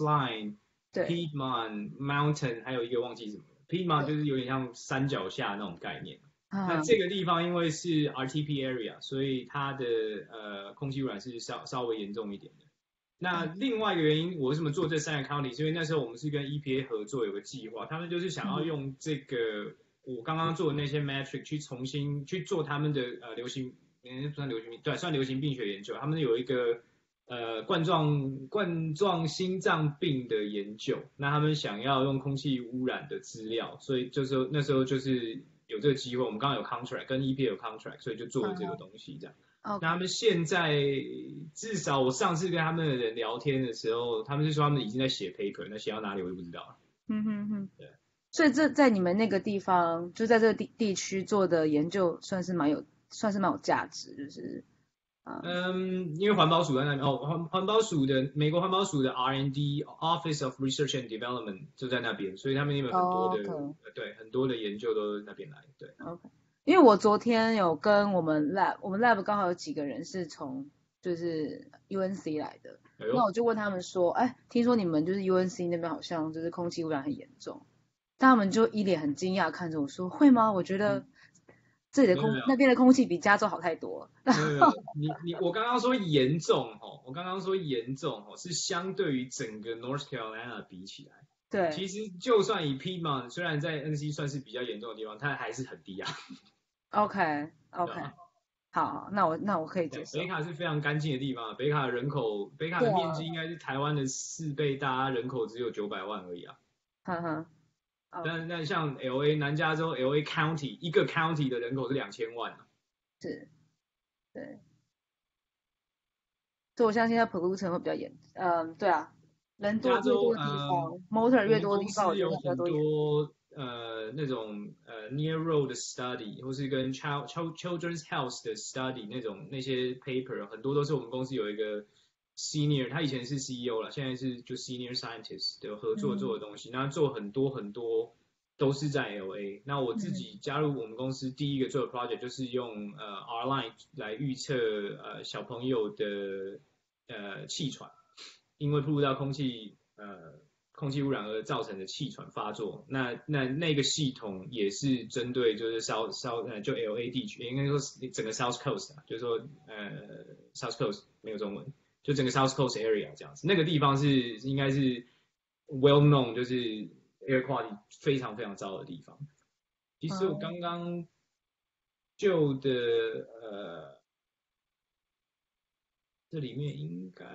，Coastline、Piedmont、Mountain， 还有一个忘记什么了。Piedmont 就是有点像山脚下那种概念。那这个地方因为是 RTP area， 所以它的空气污染是稍微严重一点的。那另外一个原因，我为什么做这3个 county， 是因为那时候我们是跟 EPA 合作，有个计划，他们就是想要用这个我刚刚做的那些 metric 去重新去做他们的算流行病，对，算流行病学研究。他们有一个冠状心脏病的研究，那他们想要用空气污染的资料，所以就是那时候就是有这个机会，我们刚刚有 contract 跟 EPA 有 contract， 所以就做了这个东西这样。那他们现在至少我上次跟他们的人聊天的时候，他们是说他们已经在写 paper， 那写到哪里我就不知道了。 对。所以这在你们那个地方，就在这个地区做的研究，算是蛮有价值，就是因为环保署在那边环保署的美国环保署的 R&D Office of Research and Development 就在那边，所以他们那边很多的对很多的研究都是那边来。对。 OK。因为我昨天有跟我们 lab 刚好有几个人是从就是 UNC 来的，那我就问他们说，哎，听说你们就是 UNC 那边好像就是空气污染很严重，但他们就一脸很惊讶看着我说，会吗？我觉得这里的那边的空气比加州好太多了。 我刚刚说严重是相对于整个 North Carolina 比起来。 对， 其实就算以 Piedmont 虽然在 NC 算是比较严重的地方，它还是很低啊。 OK， 好，那我可以接受。 北卡是非常干净的地方，北卡的面积应该是台湾的4倍大，人口只有900万而已啊。但像 LA 南加州 LA County 一个 county 的人口是2000万啊。 是，对。所以我相信它 pollutant 会比较严，对啊，人多越多的地方 ，motor 越多的地方，我觉得比较多。 那种near road 的 study， 或是跟 children's health 的 study 那些 paper， 很多都是我们公司有一个 senior， 他以前是 CEO 了，现在是就 senior scientist 的合作做的东西，那做很多都是在 LA。那我自己加入我们公司第一个做的 project 就是用R-LINE 来预测小朋友的气喘，因为暴露到空气污染而造成的气喘发作。那个系统也是针对就是就 LA 地区，应该说整个 South Coast 啊，就是说South Coast 没有中文，就整个 South Coast area 这样子。那个地方应该是 well known， 就是 air quality 非常非常糟的地方。其实我刚刚就的这里面应该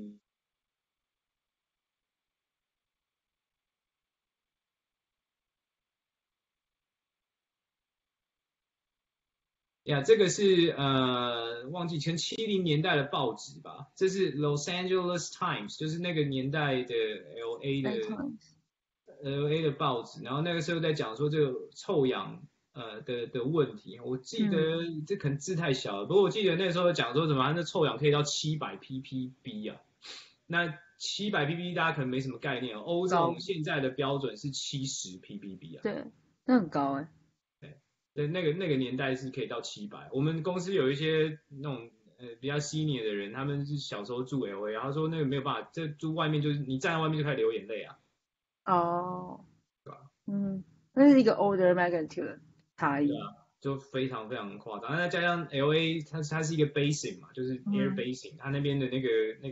这个是忘记前70年代的报纸吧，这是 Los Angeles Times， 就是那个年代的 LA 的报纸，然后那个时候在讲说这个臭氧的问题。我记得这可能字太小了，不过我记得那时候讲说什么那臭氧可以到700 ppb 啊，那700 ppb 大家可能没什么概念，欧洲现在的标准是70 ppb 啊。 对，那很高哎。 对，那个年代是可以到700。我们公司有一些那种比较 senior 的人，他们是小时候住 LA， 然后说那个没有办法，这住外面就是你站在外面就开始流眼泪啊。 对吧？那是一个 order magnitude 的差异。 对啊，就非常非常夸张。那再加上 LA 它是一个 basin 嘛，就是 air basin，它那边的那个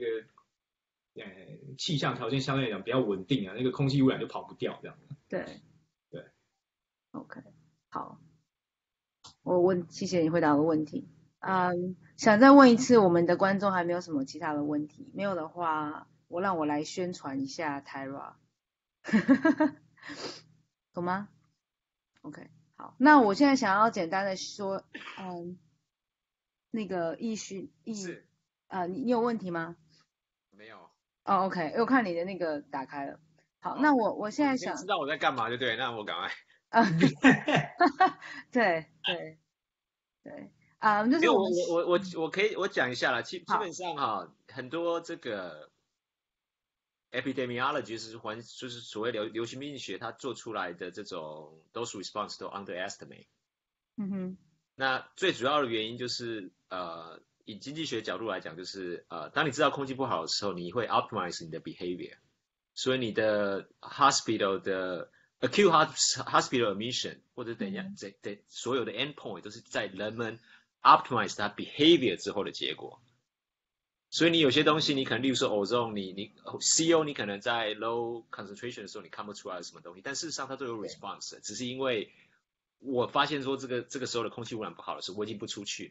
气象条件相对来讲比较稳定啊，那个空气污染就跑不掉这样。 对。OK， 好。谢谢你回答我的问题。想再问一次，我们的观众还没有什么其他的问题？没有的话，让我来宣传一下 Tyra， 懂吗 ？OK， 好，那我现在想要简单的说，那个你有问题吗？ 没有。 OK， 我看你的那个打开了。好，那我现在想知道我在干嘛就对，那我赶快。 对， 就是因为我们我可以讲一下啦，基本上哈，很多这个 epidemiology 就是所谓流行病学，它做出来的这种 dose response 都 underestimate。那最主要的原因就是以经济学角度来讲，就是当你知道空气不好的时候，你会 optimize 你的 behavior， 所以你的 hospital 的 acute hospital emission 或者等一下所有的 endpoint 都是在人们 optimize 它 behavior 之后的结果。所以你有些东西，你可能例如说 ozone， 你 CO 你可能在 low concentration 的时候你看不出来什么东西，但事实上它都有 response 的，只是因为我发现说这个时候的空气污染不好的时候，我已经不出去了。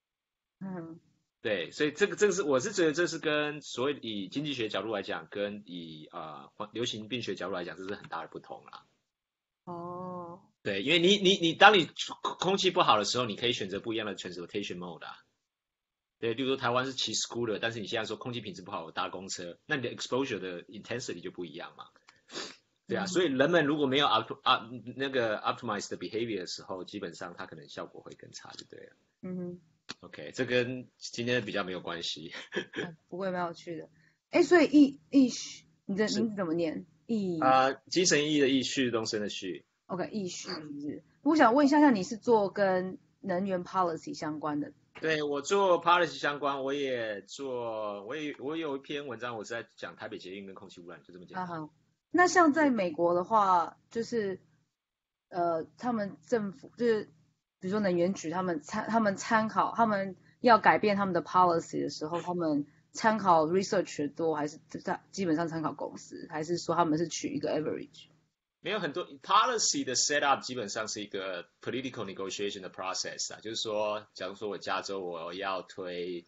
对，所以这个是我是觉得这是跟所谓以经济学角度来讲，跟以流行病学角度来讲，这是很大的不同啦。对，因为你当你空气不好的时候，你可以选择不一样的 transportation mode 啊。对，例如说台湾是骑 scooter， 但是你现在说空气品质不好，我搭公车，那你的 exposure 的 intensity 就不一样嘛。对啊，所以人们如果没有那个 optimize 的 behavior 的时候，基本上它可能效果会更差，就对了。OK， 这跟今天比较没有关系。 不会，蛮有趣的。所以你的名字怎么念？ 精神意义的意，旭东升的旭。 OK， 旭是不是？我想问一下，像你是做跟能源 policy 相关的？ 对，我做 policy 相关，我有一篇文章，我是在讲台北捷运跟空气污染，就这么简单。 好，那像在美国的话，就是他们政府就是比如说能源局，他们参考，他们要改变他们的 policy 的时候，他们参考 research 多，还是基本上参考公司，还是说他们是取一个 average？ 没有很多 policy 的 set up 基本上是一个 political negotiation 的 process 啊，就是说，假如说我加州我要推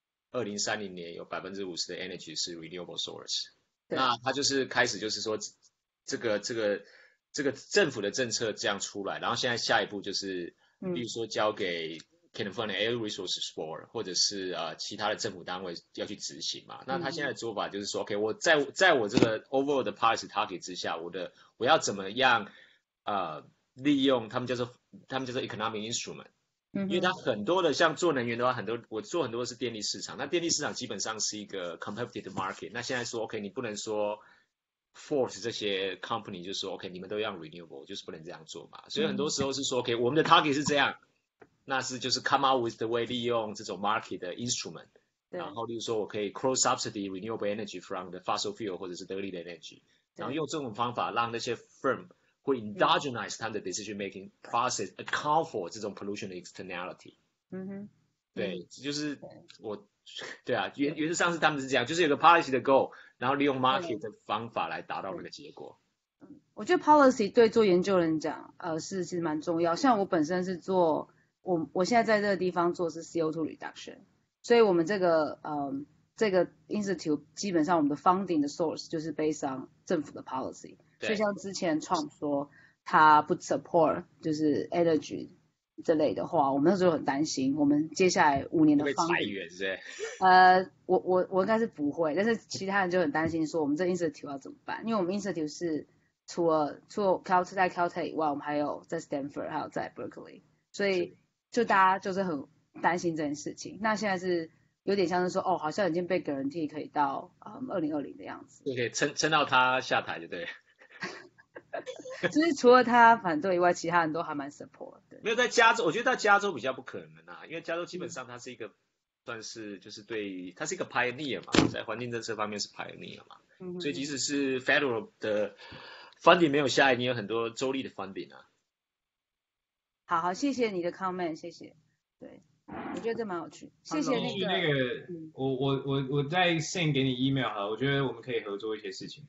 2030年有50%的 energy 是 renewable source， 那它就是开始就是说这个政府的政策这样出来，然后现在下一步就是，比如说交给 California Air Resources Board 或者是其他的政府单位要去执行嘛。那他现在的做法就是说 ，OK， 我在我这个 overall 的 policy target 之下，我要怎么样利用他们叫做 economic instrument，因为它很多的像做能源的话，我做很多的是电力市场，那电力市场基本上是一个 competitive market。那现在说 OK， 你不能说 force 这些 company 就说 OK， 你们都要 renewable， 就是不能这样做嘛。所以很多时候是说 OK， 我们的 target 是这样。那是就是 come out with the way 利用这种 market 的 instrument， 然后例如说我可以 cross subsidy renewable energy from the fossil fuel 或者是 dirty energy， 然后用这种方法让那些 firm 会 endogenize 他们的 decision making process account for 这种 pollution 的 externality。对，就是对啊，原则上是他们是这样，就是有个 policy 的 goal， 然后利用 market 的方法来达到那个结果。 我觉得 policy 对做研究人讲，是蛮重要。像我本身是做我现在在这个地方做是 CO2 reduction， 所以我们这个 institute 基本上我们的 funding 的 source 就是 based on 政府的 policy， 所以像之前 Trump 说他不 support 就是 energy 这类的话，我们那时候很担心，我们接下来5年的 funding 裁员是不是？ 我应该是不会，但是其他人就很担心说我们这 institute 要怎么办，因为我们 institute 是除了在 Caltech 以外，我们还有在 Stanford 还有在 Berkeley， 所以就大家就是很担心这件事情。那现在是有点像是说，好像已经被 guarantee 可以到2020的样子。 对，撑到他下台就对。 就是除了他反对以外，其他人都还蛮 support 的。 没有在加州，我觉得在加州比较不可能啊，因为加州基本上它是一个算是就是它是一个 pioneer 嘛，在环境政策方面是 pioneer 嘛，所以即使是 federal 的 funding 没有下来，你有很多州立的 funding 啊。 好，谢谢你的 comment， 谢谢。对，我觉得这蛮有趣。谢谢那个我再 send 给你 email 好了，我觉得我们可以合作一些事情。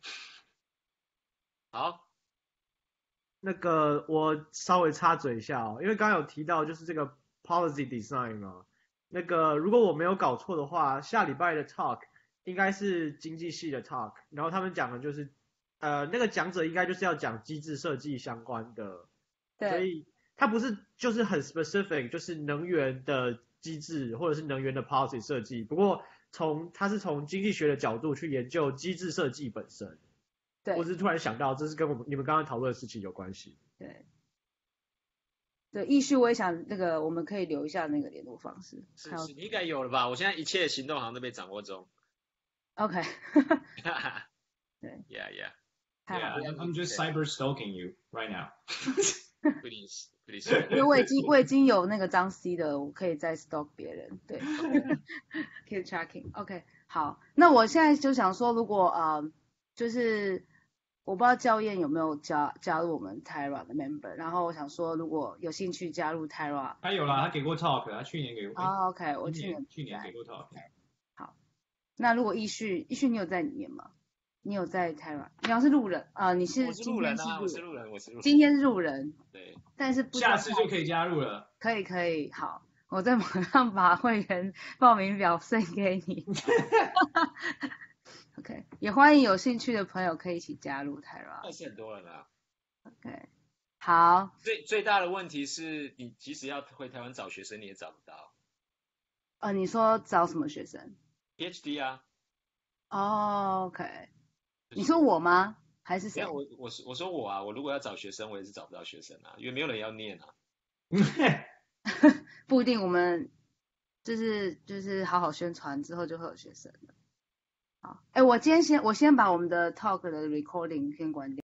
好， 那个我稍微插嘴一下因为刚刚有提到就是这个 policy design 嘛，那个如果我没有搞错的话，下礼拜的 talk 应该是经济系的 talk， 然后他们讲的就是那个讲者应该就是要讲机制设计相关的，所以它不是就是很 specific， 就是能源的机制或者是能源的 policy 设计，不过它是从经济学的角度去研究机制设计本身。对，我只是突然想到，这是跟你们刚刚讨论的事情有关系。 对。 对，易旭我也想那个我们可以留一下那个联络方式。 是，你应该有了吧？我现在一切行动好像都被掌握中。 OK 对 Yeah. I'm just cyber stalking you right now. Please. 因为我已经有那个张 C 的，我可以再 stalk 别人，对，keep tracking。OK， 好，那我现在就想说，如果就是我不知道教燕有没有加入我们 Tyra 的 member， 然后我想说，如果有兴趣加入 Tyra， 他有啦，他给过 talk， 他去年给过。 OK， 我去年给过 talk。 好，那如果易旭你有在里面吗？你有在 Tyra？ 你要是路人你是我是路人啊，我是路人。 今天是路人， 对， 但是不下次就可以加入了。 可以，好，我在网上把会员报名表send给你。OK， 也欢迎有兴趣的朋友可以一起加入 Tyra。 那是很多人啊。 OK， 好。 最大的问题是你即使要回台湾找学生，你也找不到。 你说找什么学生 ？PhD 啊。 OK。你说我吗？还是谁？ 我说我啊，我如果要找学生，我也是找不到学生啊，因为没有人要念啊。 不一定，我们就是好好宣传之后就会有学生了。好，我先把我们的 talk 的 recording 先关掉。